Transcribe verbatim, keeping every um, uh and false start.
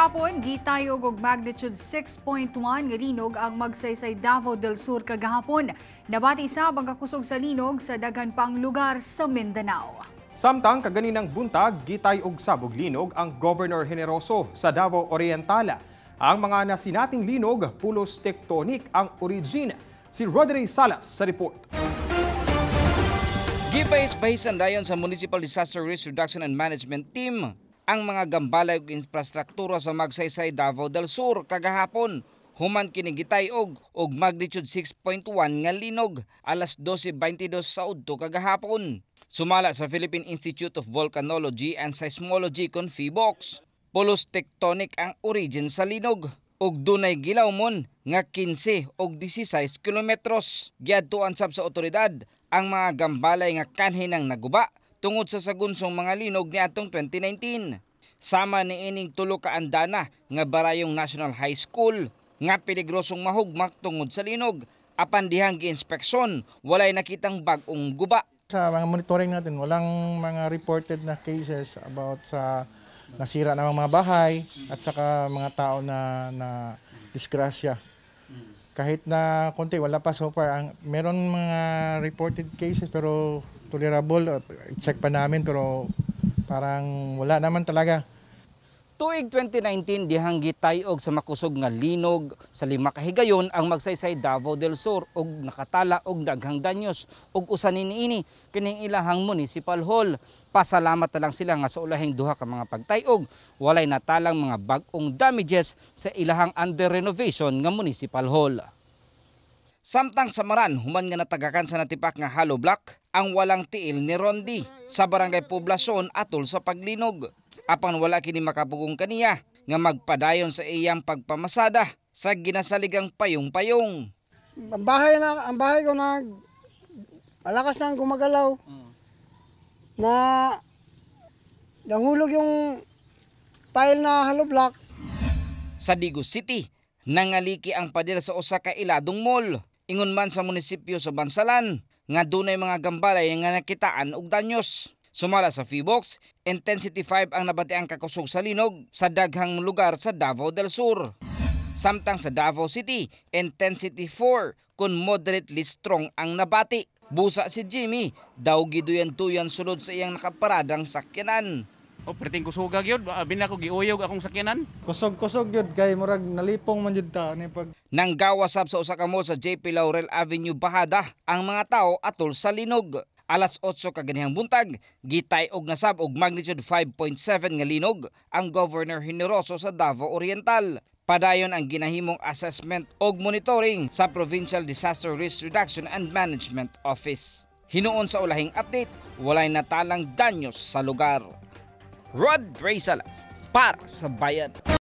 Kagahapon, gitayog og magnitude six point one nga linog ang magsaysay Davao del Sur kagahapon. Nabati sab ang kakusog sa linog sa daghan pang lugar sa Mindanao. Samtang kaganinang buntag, gitay og sabog linog ang Governor Generoso sa Davao Oriental. Ang mga nasinating linog, pulos tectonic ang origin. Si Rodri Salas sa report. Gibahis-bahisan dayon sa Municipal Disaster Risk Reduction and Management Team ang mga gambalay ug infrastruktura sa magsaysay Davao del Sur kagahapon. Human kini gitayog og magnitude six point one nga linog alas twelve twenty-two sa udto kagahapon. Sumala sa Philippine Institute of Volcanology and Seismology kon PHIVOLCS. Pulos tectonic ang origin sa linog ug dunay gilawmon nga fifteen og sixteen kilometros. Giadtuan sab sa otoridad ang mga gambalay nga kanhin ang naguba tungod sa sagunsong mga linog niadtong twenty nineteen. Sama ni ining tulo ka andana nga barayong National High School nga peligrosong mahugmak tungod sa linog. Apan dihang giinspeksyon, walay nakitang bag-ong guba. Sa mga monitoring natin, walang mga reported na cases about sa nasira na mga bahay at saka mga tao na na disgrasya. Kahit na konti, wala pa so far. Ang, meron mga reported cases pero tolerable. I-check pa namin pero parang wala naman talaga. Tuig twenty nineteen, dihang gitayog sa makusog nga linog sa lima ka higayon ang magsaysay Davao del Sur og nakatala og daghang danyos og usa niini kining ilahang municipal hall. Pasalamat na lang sila nga sa ulahing duha ka mga pagtayog walay natalang mga bag-ong damages sa ilahang under renovation nga municipal hall. Samtang samaran, human nga natagakan sa natipak nga hollow block ang walang tiil ni Rondi sa barangay Poblasyon atol sa paglinog. Apan wala kini makapugong kaniya nga magpadayon sa iyang pagpamasada sa ginasaligang payong-payong. Ang bahay na ang bahay ko na malakas nang gumagalaw. Hmm. Na nahulog yung pile na hollow block. Sa Digos City, nangaliki ang pader sa usa ka iladong mall. Ingon man sa munisipyo sa Bansalan nga dunay mga gambalay nga nakitaan og danyos. Sumala sa PHIVOLCS, intensity five ang nabatiang kakusog sa linog sa daghang lugar sa Davao del Sur. Samtang sa Davao City, intensity four kun moderately strong ang nabati. Busa si Jimmy, daw giduyan-tuyan sulod sa iyang nakaparadang sakyanan. O perting kusugag yun, bina ko giuyog akong sakyanan. Kusog-kusog yun kay murag nalipong man yun ta. Pag... Nanggawasab sa usa ka mall sa J P Laurel Avenue Bahada ang mga tao atol sa linog. Alas eight kaganihang buntag, gitayog na sab og magnitude five point seven nga linog ang Governor Generoso sa Davao Oriental. Padayon ang ginahimong assessment og monitoring sa Provincial Disaster Risk Reduction and Management Office. Hinuon sa ulahing update, walay natalang danyos sa lugar. Rod Ray Salas para sa Bayan.